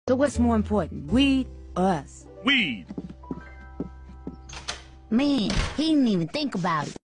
So what's more important, weed or us? Weed. Man, he didn't even think about it.